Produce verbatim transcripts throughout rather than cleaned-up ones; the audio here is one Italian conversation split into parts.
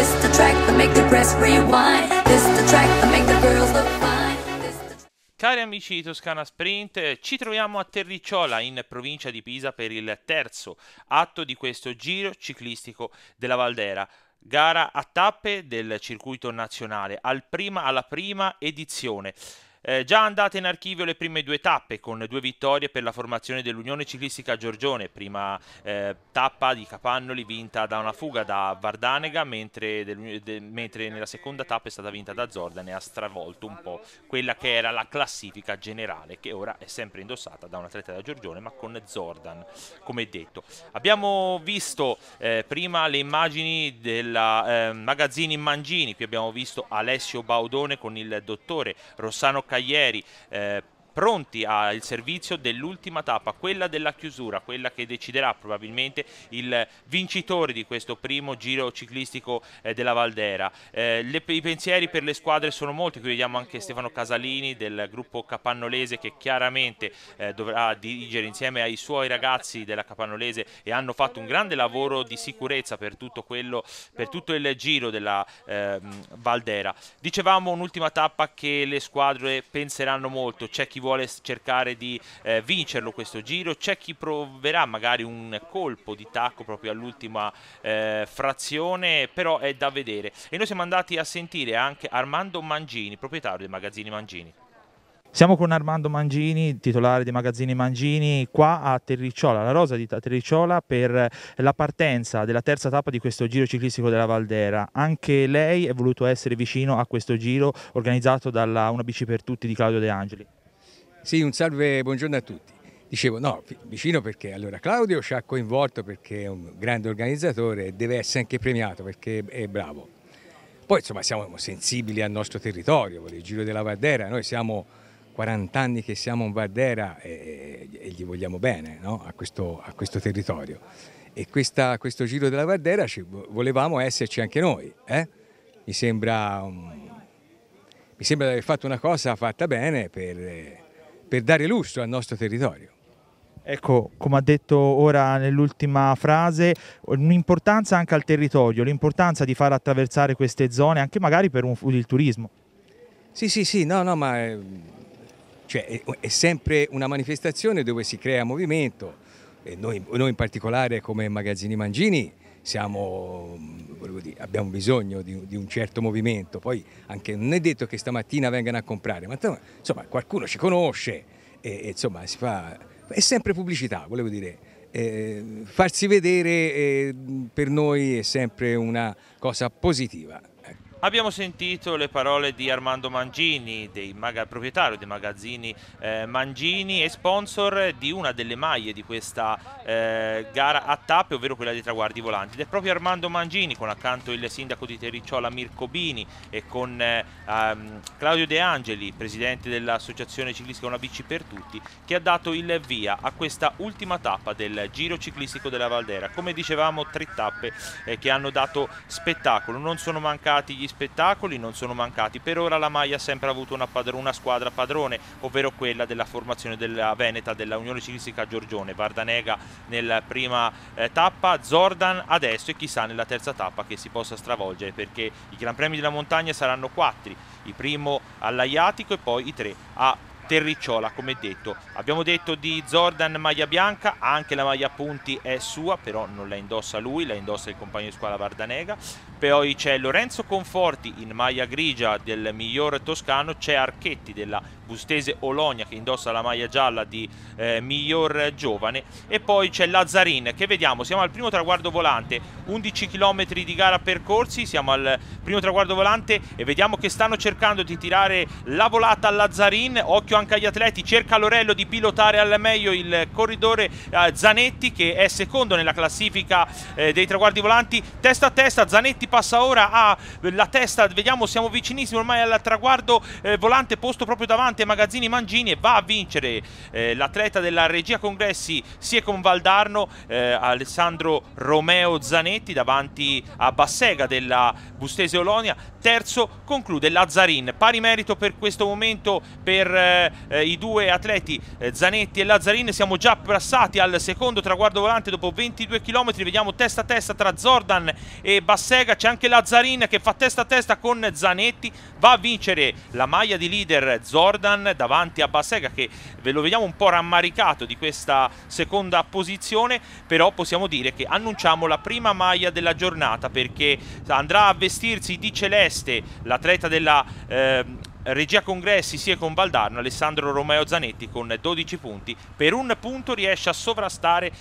This the track that make the press rewind. This the track that make the girls look fine. This the... Cari amici di Toscana Sprint, ci troviamo a Terricciola in provincia di Pisa per il terzo atto di questo giro ciclistico della Valdera. Gara a tappe del circuito nazionale, al prima, alla prima edizione. Eh, già andate in archivio le prime due tappe con due vittorie per la formazione dell'Unione Ciclistica Giorgione, prima eh, tappa di Capannoli vinta da una fuga da Vardanega, mentre, del, de, mentre nella seconda tappa è stata vinta da Zordan e ha stravolto un po' quella che era la classifica generale, che ora è sempre indossata da un atleta da Giorgione ma con Zordan, come detto. Abbiamo visto eh, prima le immagini della eh, Magazzini Mangini, qui abbiamo visto Alessio Baudone con il dottore Rossano Caglieri, eh, pronti al servizio dell'ultima tappa, quella della chiusura, quella che deciderà probabilmente il vincitore di questo primo giro ciclistico eh, della Valdera. Eh, le, I pensieri per le squadre sono molti, qui vediamo anche Stefano Casalini del gruppo capannolese che chiaramente eh, dovrà dirigere insieme ai suoi ragazzi della capannolese e hanno fatto un grande lavoro di sicurezza per tutto, quello, per tutto il giro della eh, Valdera. Dicevamo un'ultima tappa che le squadre penseranno molto, c'è chi vuole cercare di eh, vincerlo questo giro, c'è chi proverà magari un colpo di tacco proprio all'ultima eh, frazione, però è da vedere. E noi siamo andati a sentire anche Armando Mangini, proprietario dei Magazzini Mangini. Siamo con Armando Mangini, titolare dei Magazzini Mangini, qua a Terricciola, la rosa di Terricciola, per la partenza della terza tappa di questo giro ciclistico della Valdera. Anche lei è voluto essere vicino a questo giro organizzato dalla Una Bici per Tutti di Claudio De Angeli. Sì, un salve, buongiorno a tutti. Dicevo, no, vicino perché allora Claudio ci ha coinvolto perché è un grande organizzatore e deve essere anche premiato perché è bravo. Poi insomma siamo sensibili al nostro territorio, il Giro della Valdera, noi siamo quaranta anni che siamo in Valdera e, e gli vogliamo bene, no? a, questo, a questo territorio. E questa, questo Giro della Valdera ci, volevamo esserci anche noi. Eh? Mi sembra, um, mi sembra di aver fatto una cosa fatta bene per... per dare lustro al nostro territorio. Ecco, come ha detto ora nell'ultima frase, un'importanza anche al territorio, l'importanza di far attraversare queste zone anche magari per un, il turismo. Sì, sì, sì, no, no, ma è, cioè, è, è sempre una manifestazione dove si crea movimento e noi, noi in particolare come Magazzini Mangini siamo, volevo dire, abbiamo bisogno di, di un certo movimento, poi anche non è detto che stamattina vengano a comprare, ma insomma qualcuno ci conosce e, e insomma si fa, è sempre pubblicità, volevo dire, eh, farsi vedere eh, per noi è sempre una cosa positiva. Abbiamo sentito le parole di Armando Mangini, dei proprietario dei Magazzini eh, Mangini e sponsor di una delle maglie di questa eh, gara a tappe, ovvero quella dei traguardi volanti. Ed è proprio Armando Mangini, con accanto il sindaco di Terricciola Mirko Bini e con eh, um, Claudio De Angeli, presidente dell'associazione ciclistica Una Bici per Tutti, che ha dato il via a questa ultima tappa del giro ciclistico della Valdera. Come dicevamo, tre tappe eh, che hanno dato spettacolo, non sono mancati gli spettacoli, non sono mancati. Per ora la maglia ha sempre avuto una, una squadra padrone, ovvero quella della formazione della Veneta della Unione Ciclistica Giorgione, Vardanega nella prima eh, tappa, Zordan adesso e chissà nella terza tappa che si possa stravolgere, perché i Gran Premi della Montagna saranno quattro, il primo all'Aiatico e poi i tre a Terricciola. Come detto, abbiamo detto di Zordan maglia bianca, anche la maglia a punti è sua, però non la indossa lui, la indossa il compagno di squadra Vardanega. Poi c'è Lorenzo Conforti in maglia grigia del miglior toscano, c'è Archetti della Bustese Olonia che indossa la maglia gialla di eh, miglior giovane, e poi c'è Lazzarin che vediamo, siamo al primo traguardo volante, undici chilometri di gara percorsi, siamo al primo traguardo volante e vediamo che stanno cercando di tirare la volata a Lazzarin. Occhio anche agli atleti, cerca Lorello di pilotare al meglio il corridore eh, Zanetti, che è secondo nella classifica eh, dei traguardi volanti, testa a testa. Zanetti passa ora alla testa, vediamo, siamo vicinissimi ormai al traguardo eh, volante posto proprio davanti a Magazzini Mangini, e va a vincere eh, l'atleta della Regia Congressi Siecon Valdarno, eh, Alessandro Romeo Zanetti, davanti a Bassega della Bustese Olonia. Terzo conclude Lazzarin. Pari merito per questo momento per eh, eh, i due atleti eh, Zanetti e Lazzarin. Siamo già passati al secondo traguardo volante dopo ventidue chilometri, vediamo testa a testa tra Zordan e Bassega, c'è anche Lazzarin che fa testa a testa con Zanetti, va a vincere la maglia di leader Zordan davanti a Bassega, che ve lo vediamo un po' rammaricato di questa seconda posizione, però possiamo dire che annunciamo la prima maglia della giornata, perché andrà a vestirsi di celeste l'atleta della eh, Regia Congressi sia con Valdarno, Alessandro Romeo Zanetti con dodici punti. Per un punto riesce a sovrastare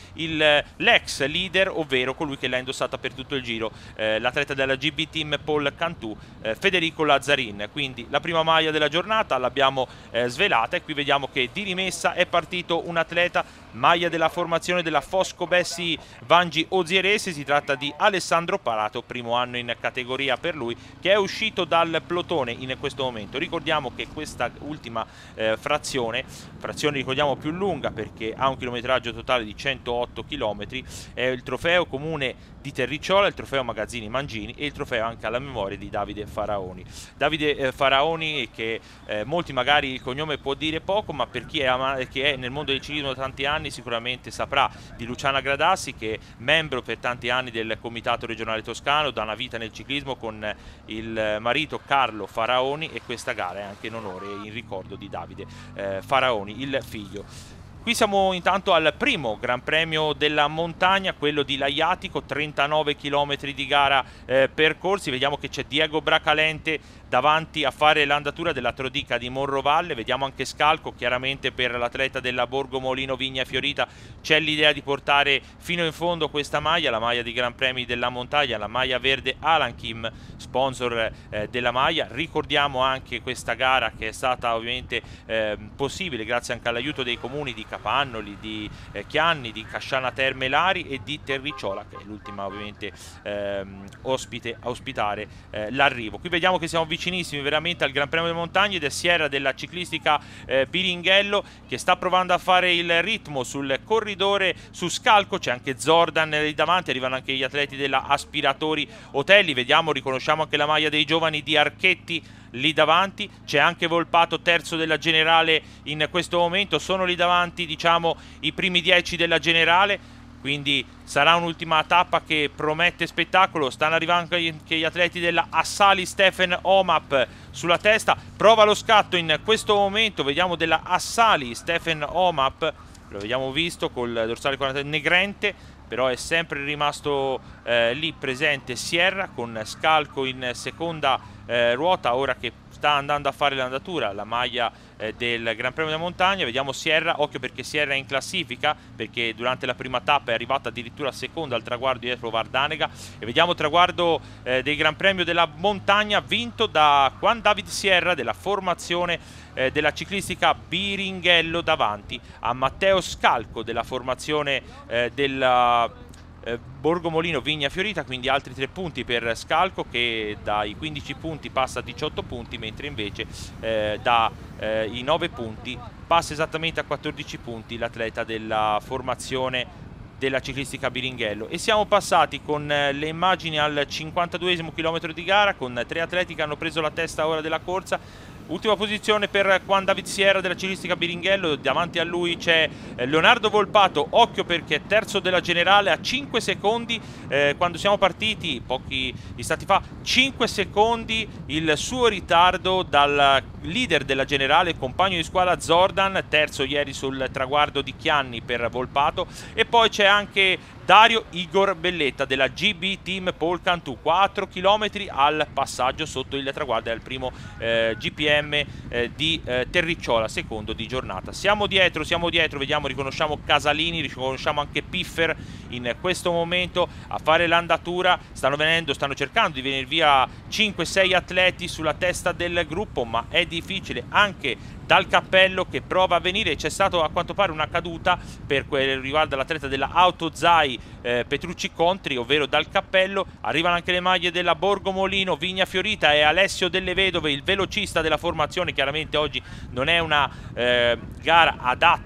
l'ex leader, ovvero colui che l'ha indossata per tutto il giro, eh, l'atleta della G B Team Paul Cantù, eh, Federico Lazzarin. Quindi la prima maglia della giornata l'abbiamo eh, svelata, e qui vediamo che di rimessa è partito un atleta, maglia della formazione della Fosco Bessi Vangi Ozierese. Si tratta di Alessandro Parato, primo anno in categoria per lui, che è uscito dal plotone in questo momento. Ricordiamo che questa ultima eh, frazione, frazione ricordiamo più lunga perché ha un chilometraggio totale di centootto chilometri, è il trofeo comune di Terricciola, il trofeo Magazzini Mangini e il trofeo anche alla memoria di Davide Faraoni. Davide eh, Faraoni, che eh, molti magari il cognome può dire poco, ma per chi è, che è nel mondo del ciclismo da tanti anni sicuramente saprà di Luciana Gradassi, che è membro per tanti anni del Comitato Regionale Toscano, da una vita nel ciclismo con il marito Carlo Faraoni, e questa gara è anche in onore e in ricordo di Davide eh, Faraoni, il figlio. Qui siamo intanto al primo Gran Premio della montagna, quello di Laiatico, trentanove chilometri di gara eh, percorsi. Vediamo che c'è Diego Bracalente davanti a fare l'andatura della Trodica di Monrovalle. Vediamo anche Scalco, chiaramente per l'atleta della Borgo Molino Vigna Fiorita c'è l'idea di portare fino in fondo questa maglia, la maglia di Gran Premi della montagna, la maglia verde Alan Kim, sponsor eh, della maglia. Ricordiamo anche questa gara che è stata ovviamente eh, possibile grazie anche all'aiuto dei comuni di Capannoli, di eh, Chianni, di Casciana Terme Lari e di Terricciola, che è l'ultima ovviamente ehm, ospite a ospitare eh, l'arrivo. Qui vediamo che siamo vicinissimi veramente al Gran Premio delle Montagne, ed è Sierra della ciclistica eh, Biringhello che sta provando a fare il ritmo sul corridore su Scalco. C'è anche Zordan lì davanti, arrivano anche gli atleti della Aspiratori Otelli. Vediamo, riconosciamo anche la maglia dei giovani di Archetti lì davanti. C'è anche Volpato, terzo della generale in questo momento. Sono lì davanti, diciamo, i primi dieci della generale, quindi sarà un'ultima tappa che promette spettacolo. Stanno arrivando anche gli atleti della Assali Stephen Omap sulla testa, prova lo scatto in questo momento. Vediamo della Assali Stephen Omap, lo vediamo visto col dorsale quaranta Negrente, però è sempre rimasto eh, lì presente Sierra con Scalco in seconda eh, ruota, ora che sta andando a fare l'andatura, la maglia eh, del Gran Premio della Montagna. Vediamo Sierra, occhio perché Sierra è in classifica, perché durante la prima tappa è arrivata addirittura seconda al traguardo dietro Vardanega. E vediamo traguardo eh, del Gran Premio della Montagna vinto da Juan David Sierra della formazione eh, della ciclistica Biringhello, davanti a Matteo Scalco della formazione eh, della Borgo Molino Vigna Fiorita. Quindi altri tre punti per Scalco, che dai quindici punti passa a diciotto punti, mentre invece eh, da eh, i nove punti passa esattamente a quattordici punti l'atleta della formazione della ciclistica Biringhello. E siamo passati con eh, le immagini al cinquantaduesimo chilometro di gara, con tre atleti che hanno preso la testa ora della corsa. Ultima posizione per Juan David Sierra della ciclistica Biringhello, davanti a lui c'è Leonardo Volpato, occhio perché è terzo della generale a cinque secondi, eh, quando siamo partiti pochi istanti fa, cinque secondi il suo ritardo dal leader della generale, compagno di squadra Zordan, terzo ieri sul traguardo di Chianni per Volpato. E poi c'è anche Dario Igor Belletta della G B Team Paul Cantù, quattro chilometri al passaggio sotto il traguardo del primo eh, G P M eh, di eh, Terricciola, secondo di giornata. Siamo dietro, siamo dietro, vediamo, riconosciamo Casalini, riconosciamo anche Piffer in questo momento a fare l'andatura. Stanno venendo, stanno cercando di venire via cinque sei atleti sulla testa del gruppo, ma è difficile anche dal cappello che prova a venire. C'è stato a quanto pare una caduta per quel riguarda l'atleta della Autozai eh, Petrucci Contri, ovvero dal cappello. Arrivano anche le maglie della Borgo Molino Vigna Fiorita e Alessio Delle Vedove, il velocista della formazione. Chiaramente oggi non è una eh, gara adatta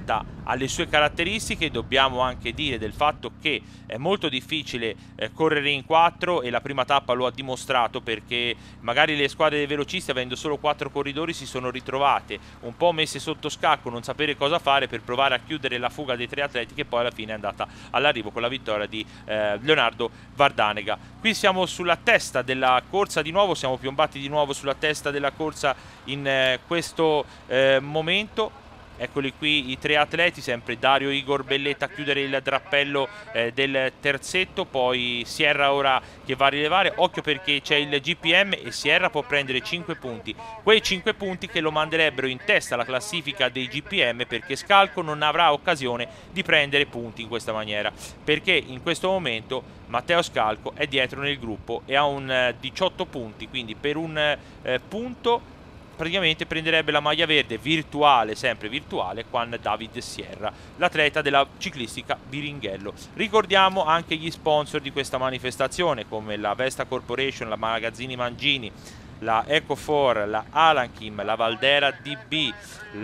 alle sue caratteristiche. Dobbiamo anche dire del fatto che è molto difficile eh, correre in quattro, e la prima tappa lo ha dimostrato, perché magari le squadre dei velocisti, avendo solo quattro corridori, si sono ritrovate un po' messe sotto scacco, non sapere cosa fare per provare a chiudere la fuga dei tre atleti, che poi alla fine è andata all'arrivo con la vittoria di eh, Leonardo Vardanega. Qui siamo sulla testa della corsa di nuovo, siamo piombati di nuovo sulla testa della corsa in eh, questo eh, momento. Eccoli qui i tre atleti, sempre Dario, Igor, Belletta a chiudere il drappello eh, del terzetto, poi Sierra ora che va a rilevare. Occhio perché c'è il G P M e Sierra può prendere cinque punti, quei cinque punti che lo manderebbero in testa alla classifica dei G P M, perché Scalco non avrà occasione di prendere punti in questa maniera, perché in questo momento Matteo Scalco è dietro nel gruppo e ha un eh, diciotto punti, quindi per un eh, punto praticamente prenderebbe la maglia verde virtuale, sempre virtuale, con David Sierra, l'atleta della ciclistica Biringhello. Ricordiamo anche gli sponsor di questa manifestazione, come la Vesta Corporation, la Magazzini Mangini, la Ecofor, la Alanchim, la Valdera D B,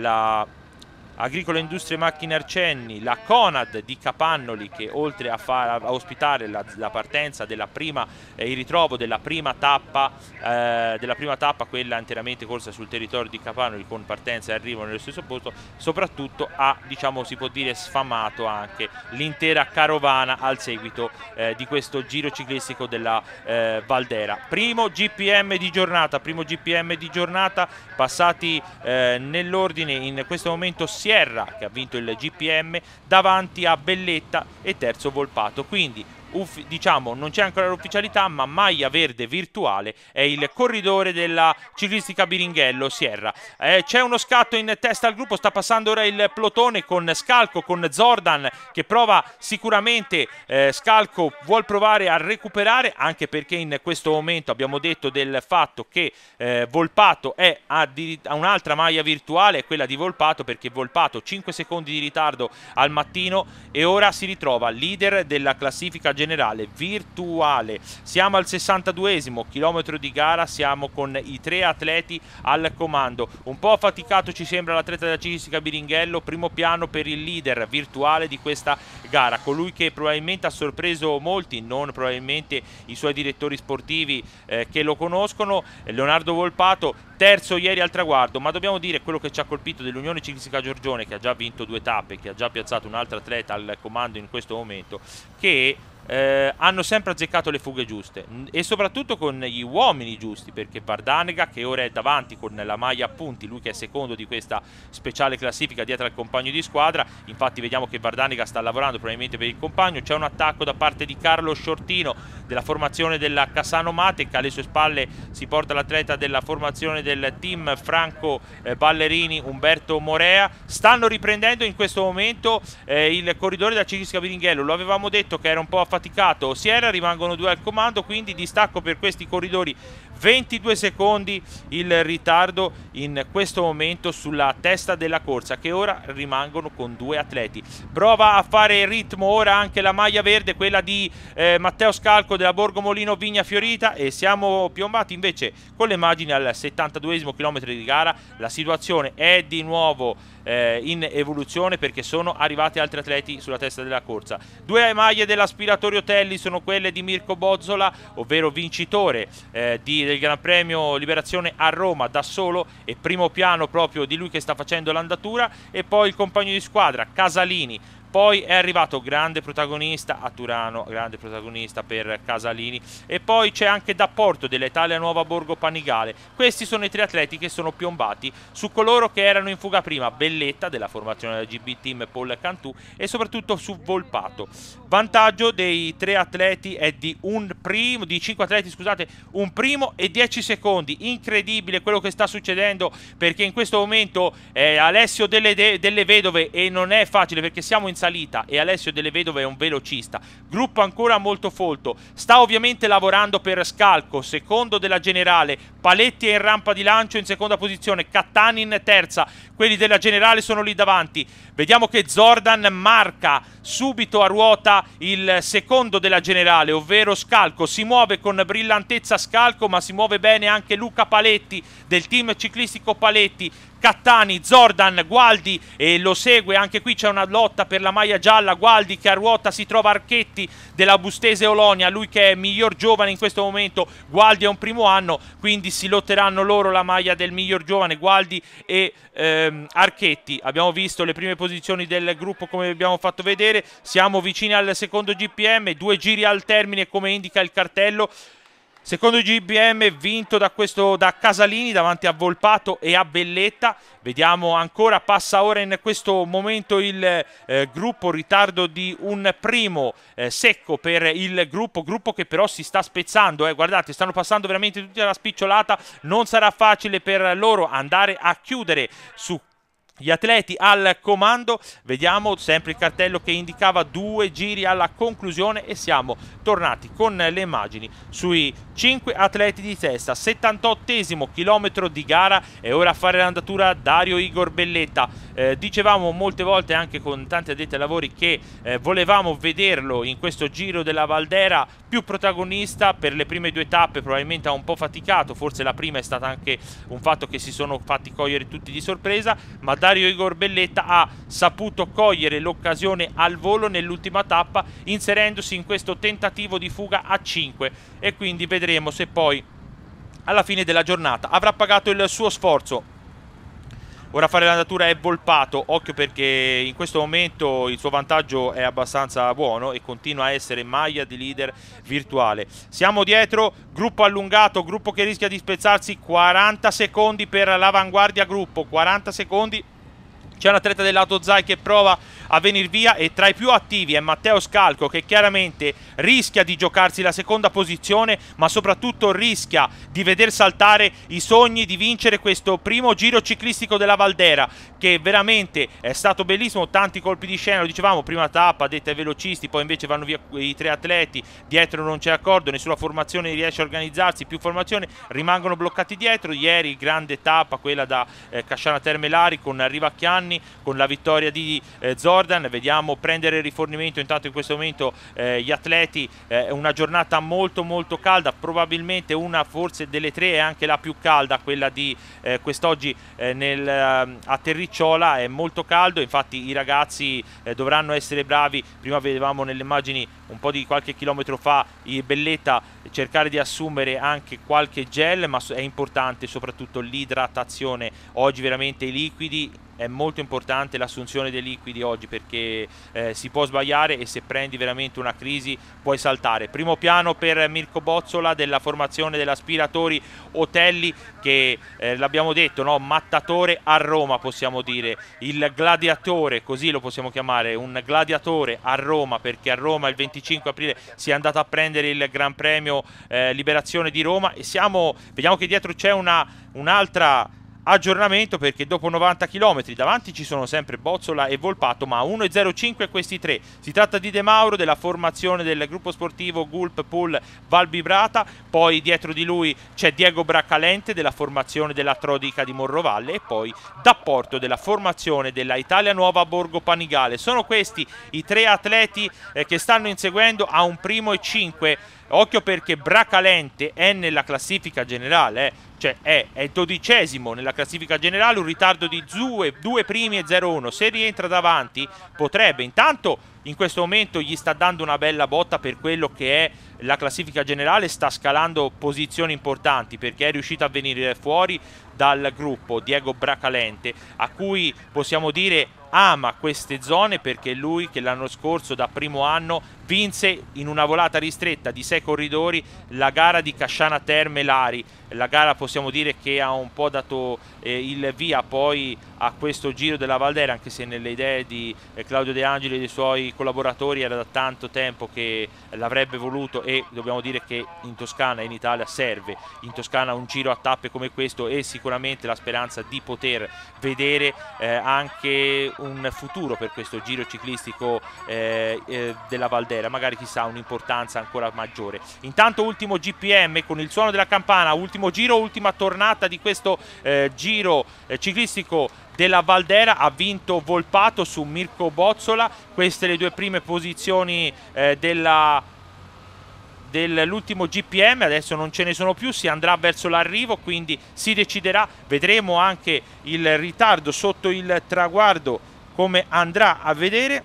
la Agricola Industrie Macchine Arcenni, la Conad di Capannoli, che oltre a, far, a ospitare la, la partenza della prima, eh, il ritrovo della prima tappa, eh, della prima tappa, quella interamente corsa sul territorio di Capannoli con partenza e arrivo nello stesso posto, soprattutto ha, diciamo, si può dire, sfamato anche l'intera carovana al seguito eh, di questo giro ciclistico della eh, Valdera. Primo G P M di giornata, primo G P M di giornata, passati eh, nell'ordine in questo momento Sierra, che ha vinto il G P M, davanti a Belletta e terzo Volpato. Quindi Uffi, diciamo non c'è ancora l'ufficialità, ma maglia verde virtuale è il corridore della ciclistica Biringhello, Sierra. Eh, c'è uno scatto in testa al gruppo, sta passando ora il plotone con Scalco, con Zordan che prova sicuramente, eh, Scalco vuol provare a recuperare, anche perché in questo momento abbiamo detto del fatto che eh, Volpato è a, a un'altra maglia virtuale, quella di Volpato, perché Volpato cinque secondi di ritardo al mattino e ora si ritrova leader della classifica generale virtuale. Siamo al sessantaduesimo chilometro di gara, siamo con i tre atleti al comando. Un po' affaticato ci sembra l'atleta della ciclistica Biringhello, primo piano per il leader virtuale di questa gara, colui che probabilmente ha sorpreso molti, non probabilmente i suoi direttori sportivi eh, che lo conoscono, Leonardo Volpato, terzo ieri al traguardo. Ma dobbiamo dire quello che ci ha colpito dell'Unione Ciclistica Giorgione, che ha già vinto due tappe, che ha già piazzato un altro atleta al comando in questo momento, che Eh, hanno sempre azzeccato le fughe giuste e soprattutto con gli uomini giusti, perché Vardanega, che ora è davanti con la maglia a punti, lui che è secondo di questa speciale classifica dietro al compagno di squadra, infatti vediamo che Vardanega sta lavorando probabilmente per il compagno. C'è un attacco da parte di Carlo Sciortino della formazione della Cassano Matec, alle sue spalle si porta l'atleta della formazione del team Franco eh, Ballerini, Umberto Morea. Stanno riprendendo in questo momento eh, il corridore della ciclistica Biringhello, lo avevamo detto che era un po' affaticato Sierra, rimangono due al comando, quindi distacco per questi corridori, ventidue secondi il ritardo in questo momento sulla testa della corsa, che ora rimangono con due atleti. Prova a fare il ritmo ora anche la maglia verde, quella di eh, Matteo Scalco della Borgo Molino Vigna Fiorita, e siamo piombati invece con le immagini al settantaduesimo chilometro di gara. La situazione è di nuovo eh, in evoluzione, perché sono arrivati altri atleti sulla testa della corsa. Due maglie dell'Aspiratorio Telli sono quelle di Mirko Bozzola, ovvero vincitore eh, di del Gran Premio Liberazione a Roma da solo, e primo piano proprio di lui che sta facendo l'andatura, e poi il compagno di squadra Casalini. Poi è arrivato grande protagonista a Turano, grande protagonista per Casalini, e poi c'è anche D'Apporto dell'Italia Nuova Borgo Panigale. Questi sono i tre atleti che sono piombati su coloro che erano in fuga prima: Belletta della formazione del G B Team Paul Cantù, e soprattutto su Volpato. Vantaggio dei tre atleti è di un primo, di cinque atleti scusate, un primo e dieci secondi. Incredibile quello che sta succedendo, perché in questo momento è Alessio delle, de, delle Vedove, e non è facile perché siamo in salita e Alessio delle Vedove è un velocista, gruppo ancora molto folto, sta ovviamente lavorando per Scalco, secondo della generale. Paletti è in rampa di lancio in seconda posizione, Cattani in terza, quelli della generale sono lì davanti. Vediamo che Zordan marca subito a ruota il secondo della generale, ovvero Scalco. Si muove con brillantezza Scalco, ma si muove bene anche Luca Paletti del team ciclistico Paletti, Cattani, Zordan, Gualdi e lo segue, anche qui c'è una lotta per la maglia gialla, Gualdi che a ruota si trova Archetti della Bustese Olonia, lui che è miglior giovane in questo momento, Gualdi è un primo anno, quindi si lotteranno loro la maglia del miglior giovane, Gualdi e ehm, Archetti. Abbiamo visto le prime posizioni del gruppo come abbiamo fatto vedere, siamo vicini al secondo G P M, due giri al termine come indica il cartello. Secondo G P M vinto da, questo, da Casalini davanti a Volpato e a Belletta. Vediamo ancora, passa ora in questo momento il eh, gruppo, ritardo di un primo eh, secco per il gruppo, gruppo che però si sta spezzando, eh. Guardate, stanno passando veramente tutti alla spicciolata, non sarà facile per loro andare a chiudere su gli atleti al comando. Vediamo sempre il cartello che indicava due giri alla conclusione e siamo tornati con le immagini sui cinque atleti di testa. settantottesimo chilometro di gara e ora a fare l'andatura Dario Igor Belletta. Eh, dicevamo molte volte anche con tanti addetti ai lavori che eh, volevamo vederlo in questo Giro della Valdera più protagonista. Per le prime due tappe probabilmente ha un po' faticato, forse la prima è stata anche un fatto che si sono fatti cogliere tutti di sorpresa, ma Dario Igor Belletta ha saputo cogliere l'occasione al volo nell'ultima tappa inserendosi in questo tentativo di fuga a cinque e quindi vedremo se poi alla fine della giornata avrà pagato il suo sforzo. Ora a fare l'andatura è Volpato, occhio perché in questo momento il suo vantaggio è abbastanza buono e continua a essere maglia di leader virtuale. Siamo dietro, gruppo allungato, gruppo che rischia di spezzarsi, quaranta secondi per l'avanguardia gruppo, quaranta secondi. C'è un atleta dell'Autozai che prova a venire via e tra i più attivi è Matteo Scalco che chiaramente rischia di giocarsi la seconda posizione, ma soprattutto rischia di veder saltare i sogni di vincere questo primo giro ciclistico della Valdera, che veramente è stato bellissimo, tanti colpi di scena, lo dicevamo, prima tappa detta ai velocisti, poi invece vanno via i tre atleti, dietro non c'è accordo, nessuna formazione riesce a organizzarsi, più formazione, rimangono bloccati dietro. Ieri grande tappa, quella da eh, Casciana Termelari con Rivacchiani, con la vittoria di eh, Zordan. Vediamo prendere rifornimento intanto in questo momento eh, gli atleti, eh, una giornata molto molto calda, probabilmente una forse delle tre è anche la più calda, quella di eh, quest'oggi eh, nel, a Terricciola è molto caldo, infatti i ragazzi eh, dovranno essere bravi. Prima vedevamo nelle immagini un po' di qualche chilometro fa i Belletta cercare di assumere anche qualche gel, ma è importante soprattutto l'idratazione, oggi veramente i liquidi, è molto importante l'assunzione dei liquidi oggi perché eh, si può sbagliare e se prendi veramente una crisi puoi saltare. Primo piano per Mirko Bozzola della formazione dell'Aspiratori Otelli che eh, l'abbiamo detto, no? Mattatore a Roma possiamo dire, il gladiatore, così lo possiamo chiamare, un gladiatore a Roma perché a Roma il venticinque aprile si è andato a prendere il Gran Premio eh, Liberazione di Roma e siamo, vediamo che dietro c'è una un'altra aggiornamento perché dopo novanta chilometri davanti ci sono sempre Bozzola e Volpato, ma uno e zero cinque questi tre. Si tratta di De Mauro della formazione del gruppo sportivo Gulp Pool Valbibrata, poi dietro di lui c'è Diego Bracalente della formazione della Trodica di Morrovalle e poi D'Apporto della formazione della Italia Nuova Borgo Panigale. Sono questi i tre atleti eh, che stanno inseguendo a un primo e cinque. Occhio perché Bracalente è nella classifica generale, eh. Cioè è, è dodicesimo nella classifica generale, un ritardo di due, due primi e zero uno. Se rientra davanti potrebbe, intanto in questo momento gli sta dando una bella botta per quello che è la classifica generale, sta scalando posizioni importanti perché è riuscito a venire fuori dal gruppo Diego Bracalente, a cui possiamo dire ama queste zone perché lui che l'anno scorso da primo anno vinse in una volata ristretta di sei corridori la gara di Casciana Termelari, la gara possiamo dire che ha un po' dato eh, il via poi a questo Giro della Valdera, anche se nelle idee di eh, Claudio De Angeli e dei suoi collaboratori era da tanto tempo che l'avrebbe voluto e dobbiamo dire che in Toscana e in Italia serve in Toscana un giro a tappe come questo e sicuramente la speranza di poter vedere eh, anche un futuro per questo giro ciclistico eh, eh, della Valdera, magari chissà un'importanza ancora maggiore. Intanto ultimo G P M con il suono della campana, ultimo giro, ultima tornata di questo eh, giro eh, ciclistico della Valdera, ha vinto Volpato su Mirko Bozzola. Queste le due prime posizioni eh, della dell'ultimo G P M, adesso non ce ne sono più, si andrà verso l'arrivo, quindi si deciderà, vedremo anche il ritardo sotto il traguardo come andrà a vedere,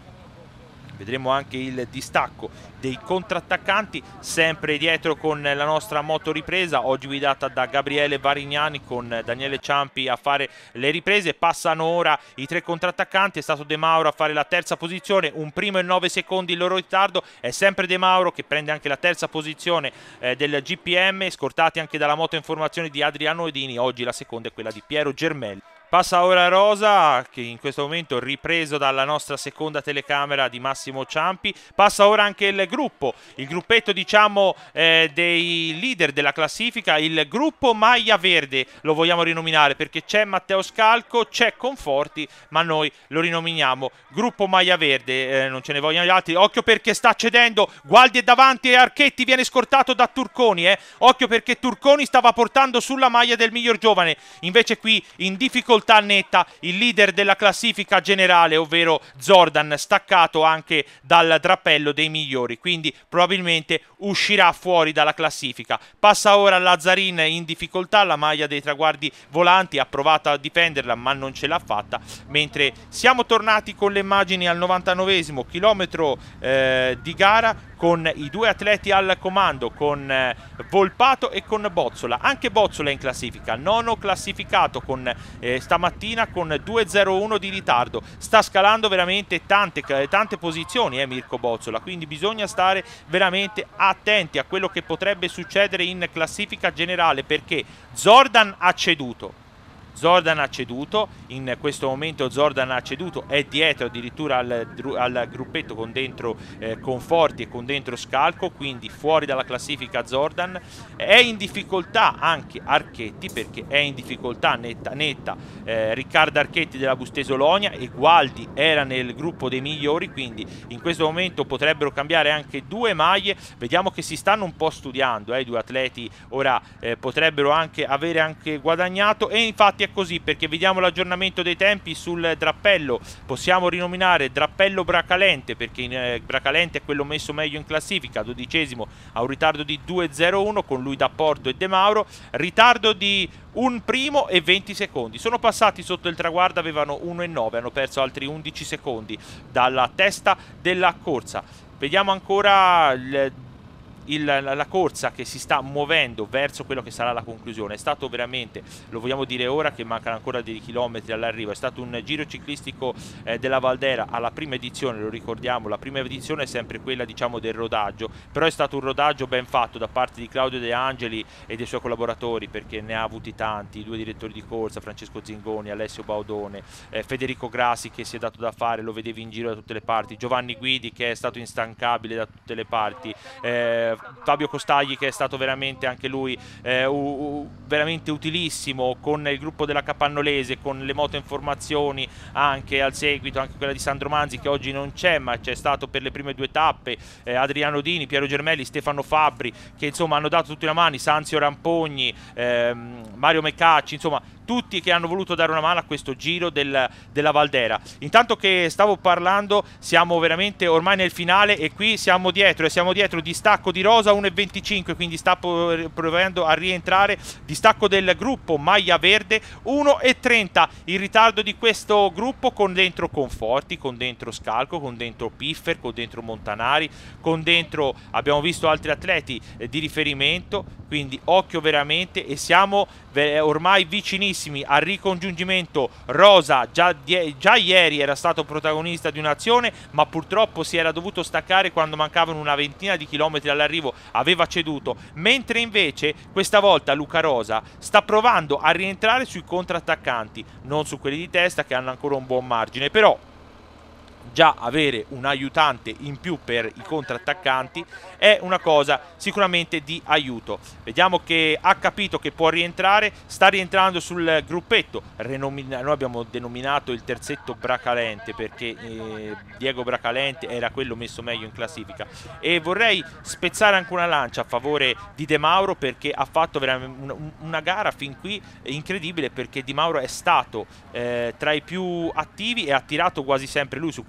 vedremo anche il distacco dei contrattaccanti, sempre dietro con la nostra motoripresa, oggi guidata da Gabriele Varignani con Daniele Ciampi a fare le riprese. Passano ora i tre contrattaccanti, è stato De Mauro a fare la terza posizione, un primo e nove secondi il loro ritardo, è sempre De Mauro che prende anche la terza posizione eh, del G P M, scortati anche dalla moto informazione di Adriano Odini, oggi la seconda è quella di Piero Germelli. Passa ora Rosa, che in questo momento ripreso dalla nostra seconda telecamera di Massimo Ciampi. Passa ora anche il gruppo, il gruppetto diciamo eh, dei leader della classifica, il gruppo Maglia Verde lo vogliamo rinominare perché c'è Matteo Scalco, c'è Conforti, ma noi lo rinominiamo gruppo Maglia Verde, eh, non ce ne vogliono gli altri. Occhio perché sta cedendo, Gualdi è davanti e Archetti viene scortato da Turconi, eh. Occhio perché Turconi stava portando sulla maglia del miglior giovane, invece qui in difficoltà netta il leader della classifica generale, ovvero Zordan, staccato anche dal drappello dei migliori, quindi probabilmente uscirà fuori dalla classifica. Passa ora Lazzarin in difficoltà, la maglia dei traguardi volanti, ha provato a difenderla ma non ce l'ha fatta, mentre siamo tornati con le immagini al novantanovesimo chilometro eh, di gara, con i due atleti al comando, con eh, Volpato e con Bozzola. Anche Bozzola è in classifica, nono classificato con, eh, stamattina con due zero uno di ritardo. Sta scalando veramente tante, tante posizioni eh, Mirko Bozzola, quindi bisogna stare veramente attenti a quello che potrebbe succedere in classifica generale, perché Zordan ha ceduto. Zordan ha ceduto, in questo momento Zordan ha ceduto, è dietro addirittura al, al gruppetto con dentro eh, Conforti e con dentro Scalco, quindi fuori dalla classifica Zordan. È in difficoltà anche Archetti, perché è in difficoltà netta, netta eh, Riccardo Archetti della Bustese Olonia, e Gualdi era nel gruppo dei migliori, quindi in questo momento potrebbero cambiare anche due maglie. Vediamo che si stanno un po' studiando, eh, i due atleti ora eh, potrebbero anche avere anche guadagnato, e infatti così, perché vediamo l'aggiornamento dei tempi sul drappello. Possiamo rinominare drappello Bracalente, perché in, eh, Bracalente è quello messo meglio in classifica, dodicesimo, ha un ritardo di due zero uno con lui da Porto e De Mauro, ritardo di un primo e venti secondi. Sono passati sotto il traguardo, avevano uno e nove, hanno perso altri undici secondi dalla testa della corsa. Vediamo ancora il Il, la corsa che si sta muovendo verso quello che sarà la conclusione. È stato veramente, lo vogliamo dire ora che mancano ancora dei chilometri all'arrivo, è stato un giro ciclistico eh, della Valdera alla prima edizione, lo ricordiamo, la prima edizione è sempre quella diciamo del rodaggio, però è stato un rodaggio ben fatto da parte di Claudio De Angeli e dei suoi collaboratori, perché ne ha avuti tanti, i due direttori di corsa, Francesco Zingoni, Alessio Baudone, eh, Federico Grassi che si è dato da fare, lo vedevi in giro da tutte le parti, Giovanni Guidi che è stato instancabile da tutte le parti, eh, Fabio Costagli che è stato veramente anche lui eh, u, veramente utilissimo con il gruppo della Capannolese, con le moto informazioni anche al seguito, anche quella di Sandro Manzi che oggi non c'è ma c'è stato per le prime due tappe, eh, Adriano Dini, Piero Germelli, Stefano Fabbri che insomma hanno dato tutti una mano, Sanzio Rampogni, ehm, Mario Mecacci, insomma tutti che hanno voluto dare una mano a questo giro del, della Valdera. Intanto che stavo parlando siamo veramente ormai nel finale e qui siamo dietro e siamo dietro distacco di Rosa uno e venticinque, quindi sta provando a rientrare, distacco del gruppo Maglia Verde uno e trenta, il ritardo di questo gruppo con dentro Conforti, con dentro Scalco, con dentro Piffer, con dentro Montanari, con dentro abbiamo visto altri atleti eh, di riferimento, quindi occhio veramente, e siamo ormai vicinissimi al ricongiungimento. Rosa già, già ieri era stato protagonista di un'azione ma purtroppo si era dovuto staccare quando mancavano una ventina di chilometri all'arrivo, aveva ceduto, mentre invece questa volta Luca Rosa sta provando a rientrare sui contrattaccanti, non su quelli di testa che hanno ancora un buon margine, però già avere un aiutante in più per i contrattaccanti è una cosa sicuramente di aiuto. Vediamo che ha capito che può rientrare, sta rientrando sul gruppetto. Renomina- noi abbiamo denominato il terzetto Bracalente perché eh, Diego Bracalente era quello messo meglio in classifica, e vorrei spezzare anche una lancia a favore di De Mauro perché ha fatto veramente una gara fin qui incredibile, perché Di Mauro è stato eh, tra i più attivi e ha tirato quasi sempre lui su questo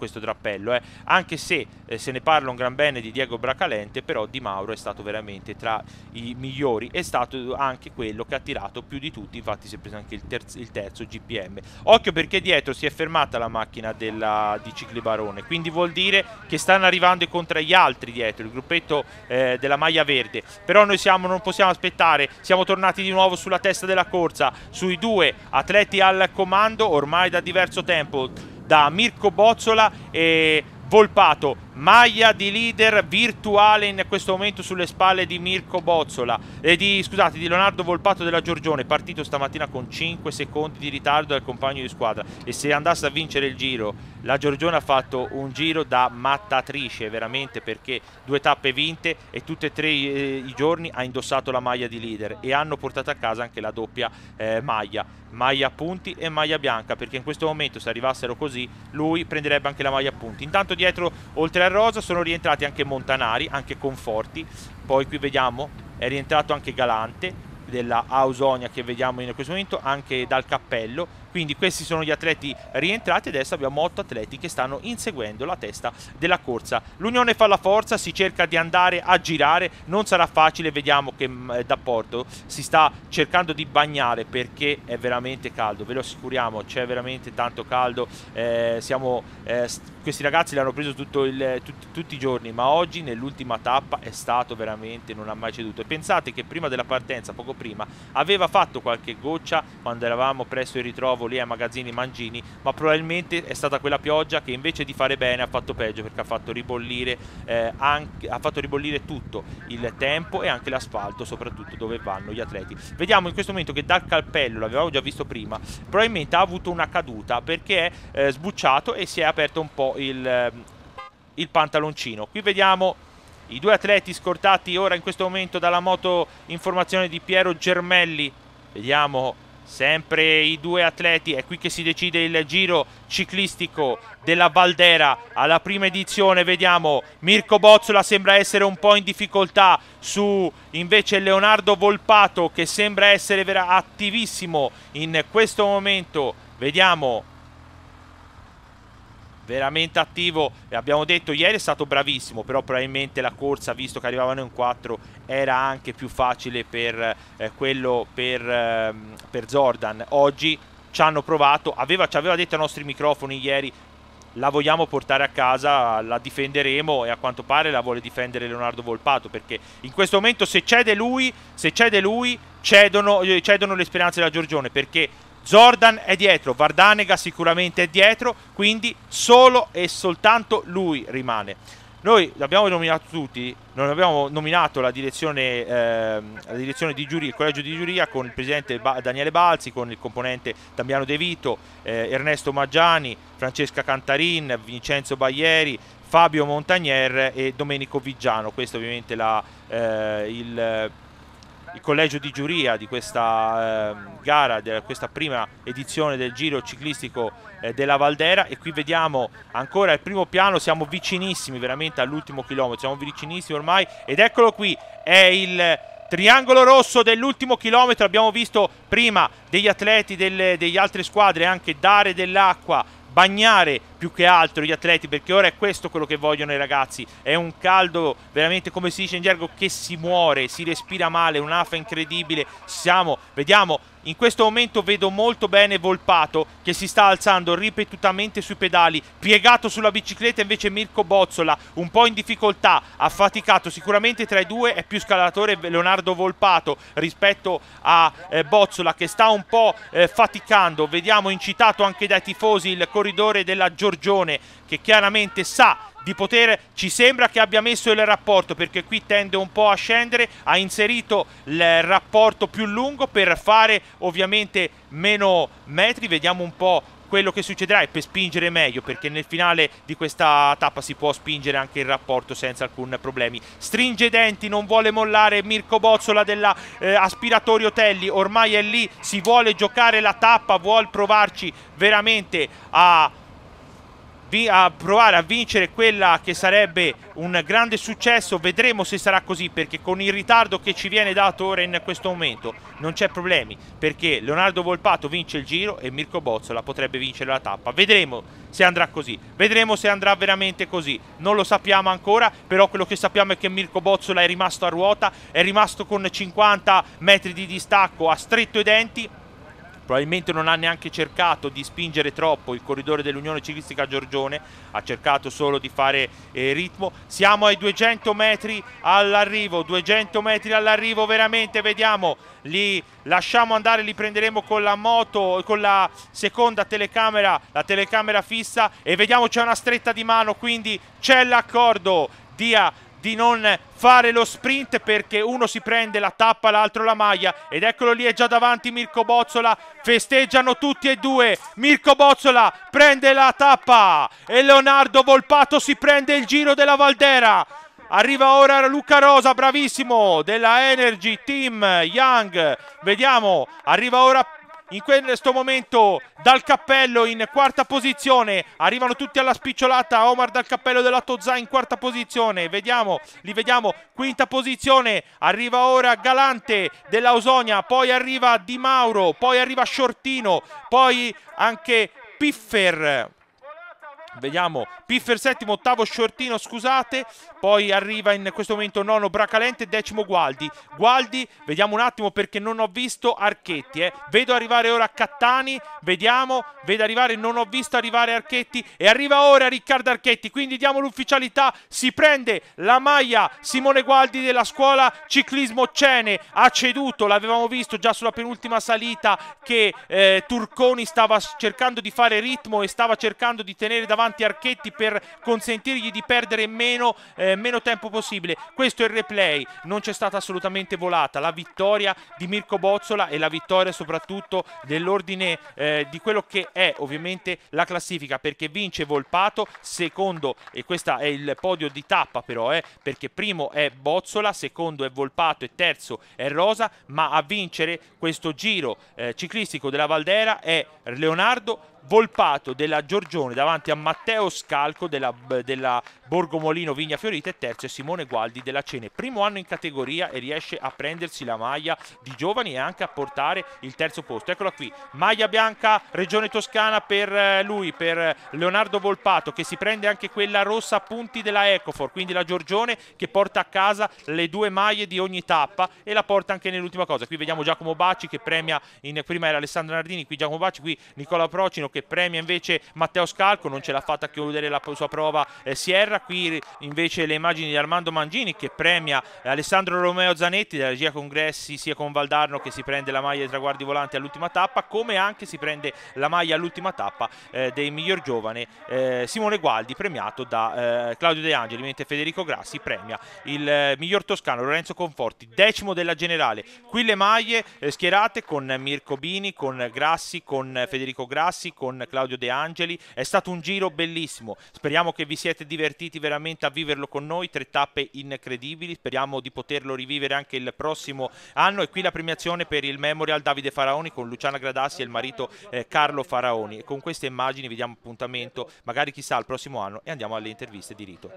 questo drappello, eh. Anche se eh, se ne parla un gran bene di Diego Bracalente, però Di Mauro è stato veramente tra i migliori, è stato anche quello che ha tirato più di tutti, infatti si è preso anche il, terzo, il terzo G P M. Occhio perché dietro si è fermata la macchina della, di Cicli Barone, quindi vuol dire che stanno arrivando incontro agli altri dietro, il gruppetto eh, della maglia verde, però noi siamo, non possiamo aspettare, siamo tornati di nuovo sulla testa della corsa, sui due atleti al comando ormai da diverso tempo, da Mirko Bozzola e Volpato, maglia di leader virtuale in questo momento sulle spalle di Mirko Bozzola e di, scusate, di Leonardo Volpato della Giorgione, partito stamattina con cinque secondi di ritardo dal compagno di squadra, e se andasse a vincere il giro la Giorgione ha fatto un giro da mattatrice veramente, perché due tappe vinte e tutti e tre eh, i giorni ha indossato la maglia di leader e hanno portato a casa anche la doppia eh, maglia maglia a punti e maglia bianca, perché in questo momento se arrivassero così lui prenderebbe anche la maglia a punti. Intanto dietro, oltre a Rosa, sono rientrati anche Montanari, anche Conforti, poi qui vediamo è rientrato anche Galante della Ausonia, che vediamo in questo momento anche dal cappello. Quindi questi sono gli atleti rientrati, adesso abbiamo otto atleti che stanno inseguendo la testa della corsa. L'Unione fa la forza, si cerca di andare a girare, non sarà facile, vediamo che mh, da Porto si sta cercando di bagnare perché è veramente caldo, ve lo assicuriamo, c'è veramente tanto caldo, eh, siamo, eh, questi ragazzi l'hanno preso tutto il, tut, tutti i giorni, ma oggi nell'ultima tappa è stato veramente, non ha mai ceduto. E pensate che prima della partenza, poco prima, aveva fatto qualche goccia quando eravamo presso il ritrovo lì ai magazzini Mangini, ma probabilmente è stata quella pioggia che invece di fare bene ha fatto peggio, perché ha fatto ribollire eh, anche, ha fatto ribollire tutto il tempo e anche l'asfalto, soprattutto dove vanno gli atleti. Vediamo in questo momento che dal cappello, l'avevamo già visto prima, probabilmente ha avuto una caduta perché è eh, sbucciato e si è aperto un po' il, eh, il pantaloncino. Qui vediamo i due atleti scortati ora in questo momento dalla moto informazione di Piero Germelli. Vediamo sempre i due atleti, è qui che si decide il giro ciclistico della Valdera alla prima edizione. Vediamo Mirko Bozzola sembra essere un po' in difficoltà su invece Leonardo Volpato, che sembra essere vera attivissimo in questo momento. Vediamo veramente attivo, abbiamo detto ieri è stato bravissimo, però probabilmente la corsa, visto che arrivavano in quattro, era anche più facile per eh, quello per, eh, per Zordan. Oggi ci hanno provato, aveva, ci aveva detto ai nostri microfoni ieri la vogliamo portare a casa, la difenderemo, e a quanto pare la vuole difendere Leonardo Volpato, perché in questo momento se cede lui, se cede lui cedono, cedono le speranze della Giorgione, perché Zordan è dietro, Vardanega sicuramente è dietro, quindi solo e soltanto lui rimane. Noi l'abbiamo nominato tutti, non abbiamo nominato la direzione, eh, la direzione di giuria, il collegio di giuria, con il presidente ba Daniele Balzi, con il componente Damiano De Vito, eh, Ernesto Maggiani, Francesca Cantarin, Vincenzo Baglieri, Fabio Montagnier e Domenico Viggiano. Questo ovviamente la, eh, il... il collegio di giuria di questa eh, gara, di questa prima edizione del giro ciclistico eh, della Valdera. E qui vediamo ancora il primo piano, siamo vicinissimi veramente all'ultimo chilometro, siamo vicinissimi ormai, ed eccolo qui, è il triangolo rosso dell'ultimo chilometro. Abbiamo visto prima degli atleti delle, delle altre squadre anche dare dell'acqua, bagnare più che altro gli atleti, perché ora è questo quello che vogliono i ragazzi. È un caldo veramente, come si dice in gergo, che si muore, si respira male, un'afa incredibile. Siamo, vediamo, in questo momento vedo molto bene Volpato che si sta alzando ripetutamente sui pedali, piegato sulla bicicletta invece Mirko Bozzola un po' in difficoltà, affaticato. Sicuramente tra i due è più scalatore Leonardo Volpato rispetto a eh, Bozzola, che sta un po' eh, faticando. Vediamo incitato anche dai tifosi il corridore della Giorgione, che chiaramente sa di poter, ci sembra che abbia messo il rapporto, perché qui tende un po' a scendere, ha inserito il rapporto più lungo per fare ovviamente meno metri. Vediamo un po' quello che succederà, e per spingere meglio, perché nel finale di questa tappa si può spingere anche il rapporto senza alcun problemi. Stringe i denti, non vuole mollare Mirko Bozzola della eh, Aspiratorio Telli, ormai è lì, si vuole giocare la tappa, vuole provarci veramente a a provare a vincere quella che sarebbe un grande successo. Vedremo se sarà così, perché con il ritardo che ci viene dato ora in questo momento non c'è problemi, perché Leonardo Volpato vince il giro e Mirko Bozzola potrebbe vincere la tappa. Vedremo se andrà così, vedremo se andrà veramente così, non lo sappiamo ancora, però quello che sappiamo è che Mirko Bozzola è rimasto a ruota, è rimasto con cinquanta metri di distacco, ha stretto i denti. Probabilmente non ha neanche cercato di spingere troppo il corridore dell'Unione Ciclistica Giorgione, ha cercato solo di fare eh, ritmo. Siamo ai duecento metri all'arrivo, duecento metri all'arrivo veramente, vediamo, li lasciamo andare, li prenderemo con la moto, con la seconda telecamera, la telecamera fissa, e vediamo c'è una stretta di mano, quindi c'è l'accordo di di non fare lo sprint, perché uno si prende la tappa, l'altro la maglia, ed eccolo lì, è già davanti Mirko Bozzola, festeggiano tutti e due, Mirko Bozzola prende la tappa e Leonardo Volpato si prende il Giro della Valdera. Arriva ora Luca Rosa, bravissimo, della Energy Team Young, vediamo, arriva ora in questo momento Dal Cappello in quarta posizione, arrivano tutti alla spicciolata, Omar Dal Cappello della Tozza in quarta posizione, vediamo, li vediamo, quinta posizione, arriva ora Galante dell'Ausonia, poi arriva Di Mauro, poi arriva Shortino, poi anche Piffer, vediamo, Piffer settimo, ottavo Shortino, scusate, poi arriva in questo momento nono Bracalente, decimo Gualdi. Gualdi, vediamo un attimo perché non ho visto Archetti, eh. Vedo arrivare ora Cattani, vediamo, vedo arrivare, non ho visto arrivare Archetti, e arriva ora Riccardo Archetti, quindi diamo l'ufficialità, si prende la maglia Simone Gualdi della scuola Ciclismo Cene, ha ceduto, l'avevamo visto già sulla penultima salita che eh, Turconi stava cercando di fare ritmo e stava cercando di tenere davanti Archetti per consentirgli di perdere meno eh, meno tempo possibile. Questo è il replay, non c'è stata assolutamente volata, la vittoria di Mirko Bozzola e la vittoria soprattutto dell'ordine eh, di quello che è ovviamente la classifica, perché vince Volpato, secondo, e questo è il podio di tappa però, eh, perché primo è Bozzola, secondo è Volpato e terzo è Rosa, ma a vincere questo giro eh, ciclistico della Valdera è Leonardo Volpato della Giorgione davanti a Matteo Scalco della, della Borgomolino Vigna Fiorita, e terzo è Simone Gualdi della Cene, primo anno in categoria e riesce a prendersi la maglia di giovani e anche a portare il terzo posto. Eccola qui, maglia bianca Regione Toscana per lui, per Leonardo Volpato, che si prende anche quella rossa a punti della Ecofor, quindi la Giorgione che porta a casa le due maglie di ogni tappa e la porta anche nell'ultima cosa. Qui vediamo Giacomo Bacci che premia, in, prima era Alessandro Nardini, qui Giacomo Bacci, qui Nicola Procino che premia invece Matteo Scalco, non ce l'ha fatta a chiudere la sua prova eh, Sierra. Qui invece le immagini di Armando Mangini che premia Alessandro Romeo Zanetti della regia congressi sia con Valdarno, che si prende la maglia dei traguardi volanti all'ultima tappa, come anche si prende la maglia all'ultima tappa eh, dei miglior giovane eh, Simone Gualdi, premiato da eh, Claudio De Angeli, mentre Federico Grassi premia il eh, miglior toscano Lorenzo Conforti, decimo della generale. Qui le maglie eh, schierate con Mirko Bini, con Grassi, con Federico Grassi, con Claudio De Angeli. È stato un giro bellissimo, speriamo che vi siete divertiti veramente a viverlo con noi, tre tappe incredibili, speriamo di poterlo rivivere anche il prossimo anno. E qui la premiazione per il Memorial Davide Faraoni con Luciana Gradassi e il marito eh, Carlo Faraoni, e con queste immagini vi diamo appuntamento magari chissà al prossimo anno e andiamo alle interviste di rito.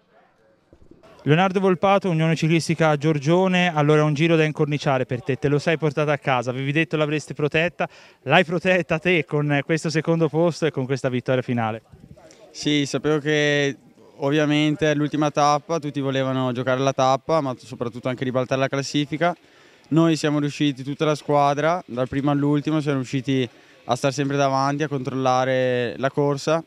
Leonardo Volpato, Unione Ciclistica Giorgione, allora un giro da incorniciare per te, te lo sei portata a casa, avevi detto l'avresti protetta, l'hai protetta te con questo secondo posto e con questa vittoria finale. Sì, sapevo che ovviamente all'ultima tappa tutti volevano giocare la tappa, ma soprattutto anche ribaltare la classifica. Noi siamo riusciti, tutta la squadra, dal primo all'ultimo, siamo riusciti a stare sempre davanti, a controllare la corsa,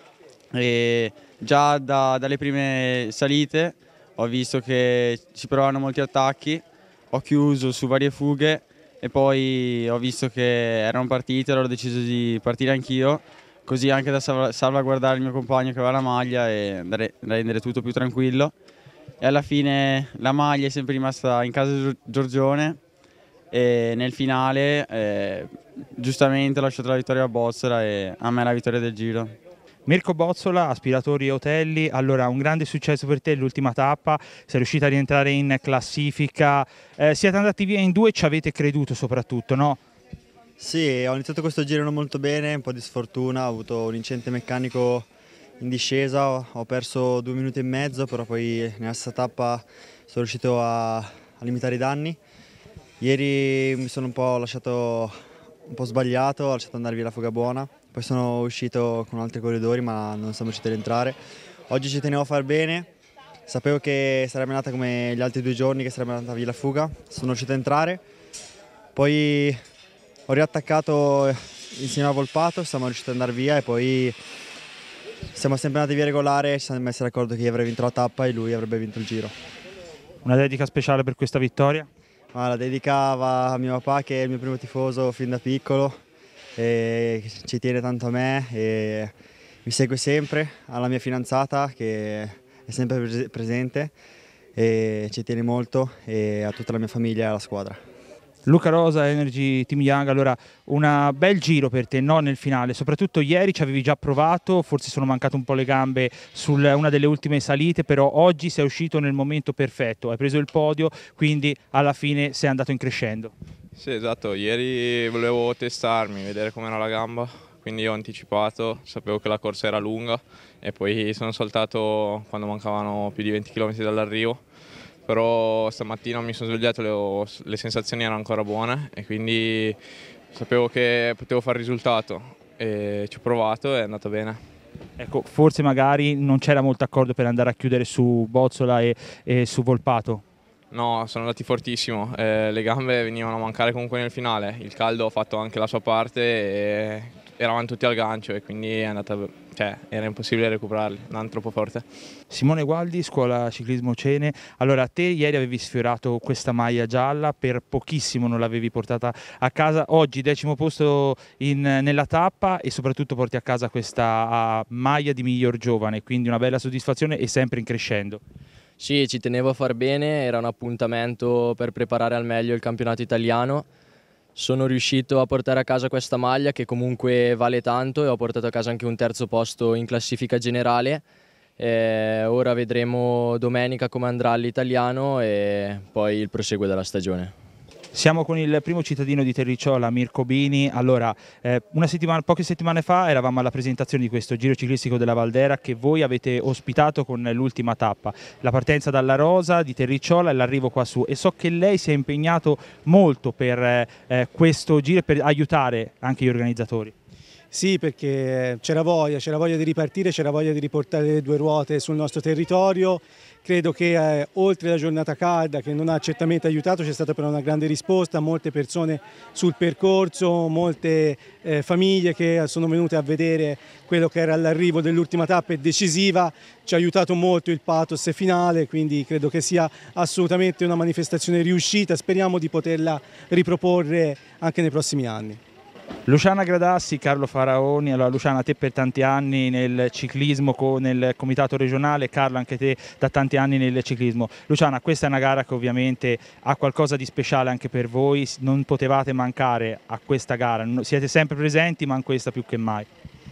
e già da, dalle prime salite ho visto che si provavano molti attacchi, ho chiuso su varie fughe e poi ho visto che erano partite, allora ho deciso di partire anch'io, così anche da salvaguardare il mio compagno che aveva la maglia e rendere tutto più tranquillo. E alla fine la maglia è sempre rimasta in casa di Giorgione e nel finale eh, giustamente ho lasciato la vittoria a Bozzola e a me la vittoria del giro. Mirko Bozzola, Aspiratori e Otelli, allora un grande successo per te l'ultima tappa, sei riuscita a rientrare in classifica, eh, siete andati via in due, ci avete creduto soprattutto, no? Sì, ho iniziato questo giro non molto bene, un po' di sfortuna, ho avuto un incidente meccanico in discesa, ho, ho perso due minuti e mezzo, però poi nella stessa tappa sono riuscito a, a limitare i danni. Ieri mi sono un po' lasciato un po' sbagliato, ho lasciato andare via la fuga buona, poi sono uscito con altri corridori ma non siamo riusciti ad entrare. Oggi ci tenevo a far bene, sapevo che sarebbe andata come gli altri due giorni, che sarebbe andata via la fuga, sono riuscito ad entrare, poi ho riattaccato insieme a Volpato, siamo riusciti ad andare via e poi siamo sempre andati via regolare, ci siamo messi d'accordo che io avrei vinto la tappa e lui avrebbe vinto il giro. Una dedica speciale per questa vittoria? Ma la dedica va a mio papà, che è il mio primo tifoso fin da piccolo e ci tiene tanto a me e mi segue sempre, alla mia fidanzata che è sempre presente e ci tiene molto, e a tutta la mia famiglia e alla squadra. Luca Rosa, Energy Team Young, allora un bel giro per te, no, nel finale, soprattutto ieri ci avevi già provato, forse sono mancate un po' le gambe su una delle ultime salite, però oggi sei uscito nel momento perfetto, hai preso il podio, quindi alla fine sei andato in crescendo. Sì, esatto, ieri volevo testarmi, vedere com'era la gamba, quindi ho anticipato, sapevo che la corsa era lunga e poi sono saltato quando mancavano più di venti chilometri dall'arrivo. Però stamattina mi sono svegliato, le, le sensazioni erano ancora buone e quindi sapevo che potevo fare risultato e ci ho provato e è andato bene. Ecco, forse magari non c'era molto accordo per andare a chiudere su Bozzola e, e su Volpato? No, sono andati fortissimo, eh, le gambe venivano a mancare comunque nel finale, il caldo ha fatto anche la sua parte e eravamo tutti al gancio e quindi è andata, cioè, era impossibile recuperarli, non troppo forte. Simone Gualdi, Scuola Ciclismo Cene, allora te ieri avevi sfiorato questa maglia gialla, per pochissimo non l'avevi portata a casa, oggi decimo posto in, nella tappa e soprattutto porti a casa questa uh, maglia di miglior giovane, quindi una bella soddisfazione e sempre in crescendo. Sì, ci tenevo a far bene, era un appuntamento per preparare al meglio il campionato italiano. Sono riuscito a portare a casa questa maglia che comunque vale tanto e ho portato a casa anche un terzo posto in classifica generale. Eh, ora vedremo domenica come andrà all'italiano e poi il proseguo della stagione. Siamo con il primo cittadino di Terricciola, Mirko Bini. Allora, eh, una settimana, poche settimane fa eravamo alla presentazione di questo giro ciclistico della Valdera che voi avete ospitato con l'ultima tappa, la partenza dalla Rosa di Terricciola e l'arrivo qua su, e so che lei si è impegnato molto per eh, questo giro e per aiutare anche gli organizzatori. Sì, perché c'era voglia, c'era voglia di ripartire, c'era voglia di riportare le due ruote sul nostro territorio. Credo che eh, oltre la giornata calda, che non ha certamente aiutato, c'è stata però una grande risposta, molte persone sul percorso, molte eh, famiglie che sono venute a vedere quello che era l'arrivo dell'ultima tappa e decisiva. Ci ha aiutato molto il pathos finale, quindi credo che sia assolutamente una manifestazione riuscita, speriamo di poterla riproporre anche nei prossimi anni. Luciana Gradassi, Carlo Faraoni. Allora Luciana, te per tanti anni nel ciclismo, nel comitato regionale, Carlo anche te da tanti anni nel ciclismo. Luciana, questa è una gara che ovviamente ha qualcosa di speciale anche per voi, non potevate mancare a questa gara, siete sempre presenti ma in questa più che mai.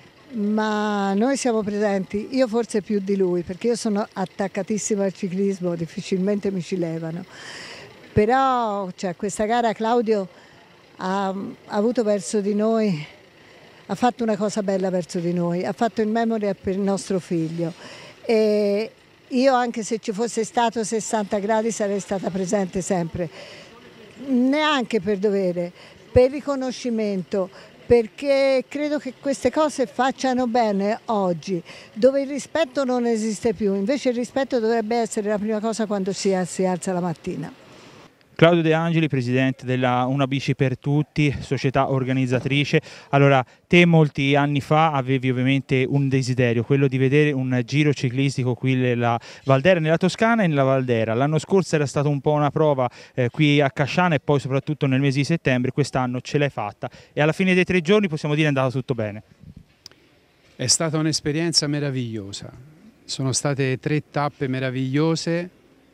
Ma noi siamo presenti, io forse più di lui, perché io sono attaccatissima al ciclismo, difficilmente mi ci levano. Però cioè, questa gara Claudio ha, ha avuto verso di noi, ha fatto una cosa bella verso di noi, ha fatto il memorial per il nostro figlio. E io, anche se ci fosse stato sessanta gradi, sarei stata presente sempre, neanche per dovere, per riconoscimento, perché credo che queste cose facciano bene oggi, dove il rispetto non esiste più, invece il rispetto dovrebbe essere la prima cosa quando si, si alza la mattina. Claudio De Angeli, presidente della Una Bici per Tutti, società organizzatrice. Allora, te molti anni fa avevi ovviamente un desiderio, quello di vedere un giro ciclistico qui nella Valdera, nella Toscana e nella Valdera. L'anno scorso era stata un po' una prova eh, qui a Casciana e poi soprattutto nel mese di settembre, quest'anno ce l'hai fatta e alla fine dei tre giorni possiamo dire è andato tutto bene. È stata un'esperienza meravigliosa, sono state tre tappe meravigliose.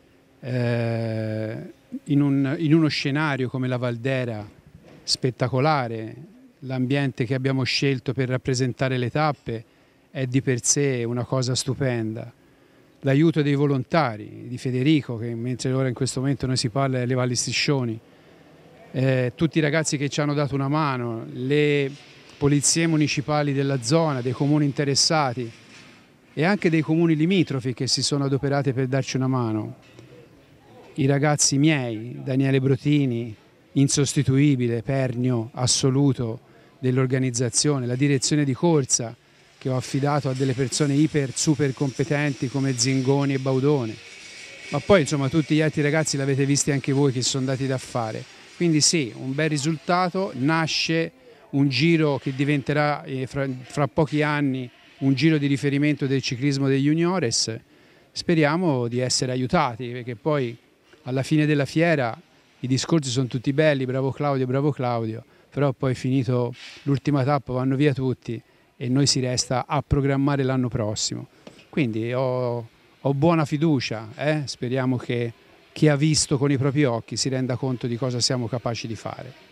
Eh, In, un, in uno scenario come la Valdera spettacolare, l'ambiente che abbiamo scelto per rappresentare le tappe è di per sé una cosa stupenda. L'aiuto dei volontari, di Federico, che mentre ora in questo momento noi si parla delle Valli Striscioni, eh, tutti i ragazzi che ci hanno dato una mano, le polizie municipali della zona, dei comuni interessati, e anche dei comuni limitrofi che si sono adoperati per darci una mano. I ragazzi miei, Daniele Brotini, insostituibile, pernio assoluto dell'organizzazione, la direzione di corsa che ho affidato a delle persone iper super competenti come Zingoni e Baudone, ma poi insomma tutti gli altri ragazzi l'avete visti anche voi che sono dati da fare. Quindi sì, un bel risultato, nasce un giro che diventerà eh, fra, fra pochi anni un giro di riferimento del ciclismo degli juniores. Speriamo di essere aiutati, perché poi alla fine della fiera i discorsi sono tutti belli, bravo Claudio, bravo Claudio, però poi finito l'ultima tappa vanno via tutti e noi si resta a programmare l'anno prossimo. Quindi ho, ho buona fiducia, eh? Speriamo che chi ha visto con i propri occhi si renda conto di cosa siamo capaci di fare.